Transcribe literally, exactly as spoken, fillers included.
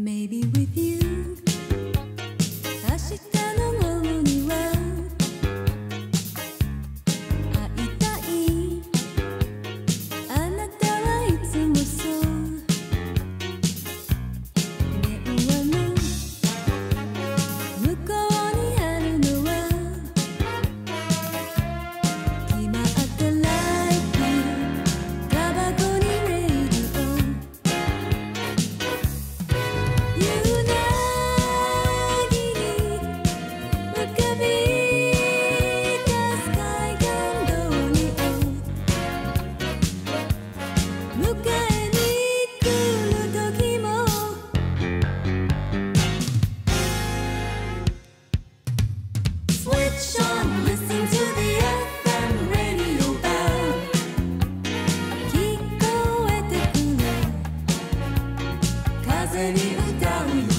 Maybe with you 明日の午後には会いたいあなたはいつもそう電話の向こうにあるのは決まったライフタバコにレイディオ夕凪に浮かび出す海岸通りを迎えに来る時もSwitch on, listen to the エフエム radio bell 聞こえてくる風に歌うよ